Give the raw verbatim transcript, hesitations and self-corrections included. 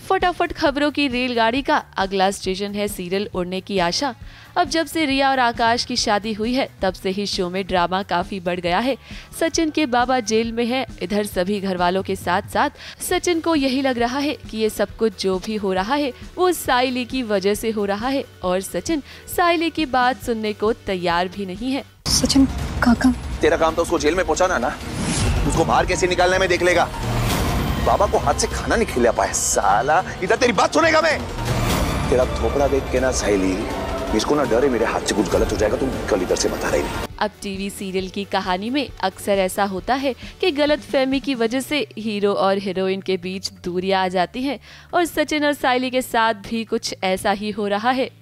फटाफट खबरों की रेलगाड़ी का अगला स्टेशन है सीरियल उड़ने की आशा। अब जब से रिया और आकाश की शादी हुई है तब से ही शो में ड्रामा काफी बढ़ गया है। सचिन के बाबा जेल में है, इधर सभी घर वालों के साथ साथ सचिन को यही लग रहा है कि ये सब कुछ जो भी हो रहा है वो साइली की वजह से हो रहा है और सचिन साइली की बात सुनने को तैयार भी नहीं है। सचिन काका, तेरा काम तो उसको जेल में पहुंचाना ना, उसको बाहर कैसे निकालने में देख लेगा। बाबा को हाथ से खाना नहीं खिला पाया साला, इधर तेरी बात सुनेगा मैं। तेरा थोपड़ा देख के ना साइली, इसको ना डरे मेरे हाथ से कुछ गलत हो जाएगा, तुम कल इधर से बता रही नहीं। अब टीवी सीरियल की कहानी में अक्सर ऐसा होता है कि गलत फहमी की वजह से हीरो और हीरोइन के बीच दूरियां आ जाती हैं और सचिन और साइली के साथ भी कुछ ऐसा ही हो रहा है।